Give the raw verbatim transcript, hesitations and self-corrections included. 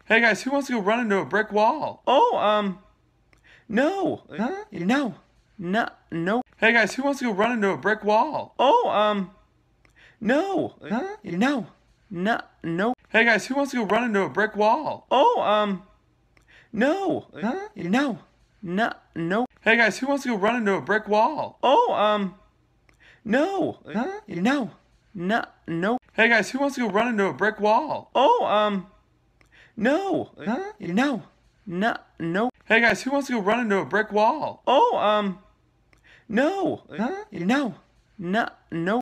Hey guys, who wants to go run into a brick wall? Oh, um, no. Huh? No. No. No. Hey guys, who wants to go run into a brick wall? Oh, um, no. Huh? No. No. No. Hey guys, who wants to go run into a brick wall? Oh, um, no. Huh? No. No. No. Hey guys, who wants to go run into a brick wall? Oh, um, no. Huh? No. No. No. Hey guys, who wants to go run into a brick wall? Oh, um, no. Huh? No. No. No. Hey guys, who wants to go run into a brick wall? Oh, um, no. Huh? No. No. No.